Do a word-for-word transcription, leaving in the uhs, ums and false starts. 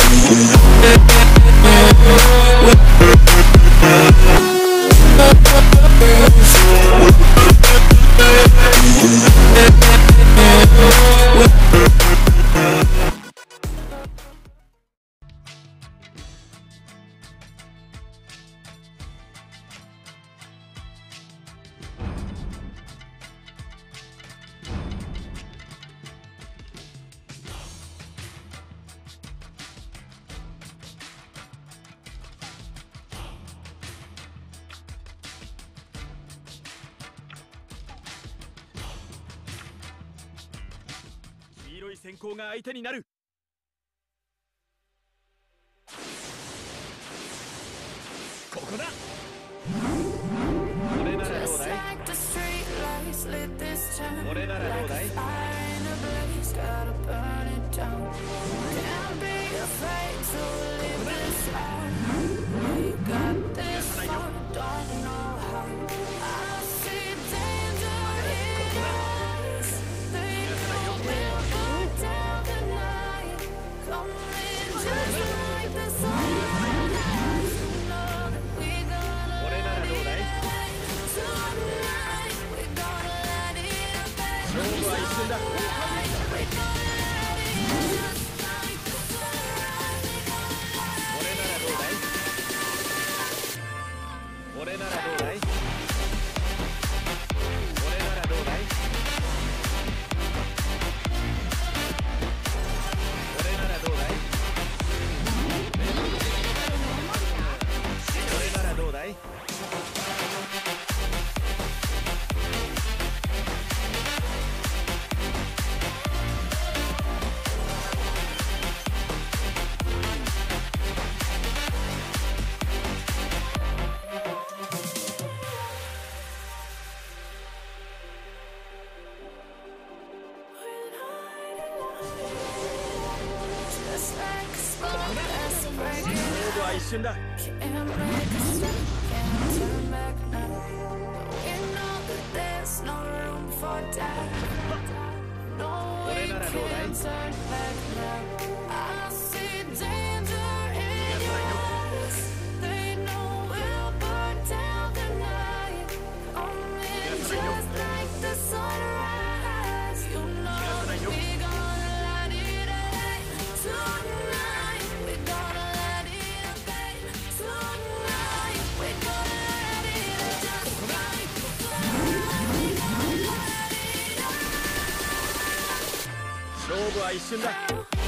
黄色い先行が相手になる。ここだ。これならどうだい。これならどうだい。これならどうだい。これならどうだい。これならどうだい。これならどうだい。勝負は一瞬だ。これならどうだい。勝負は一瞬だ。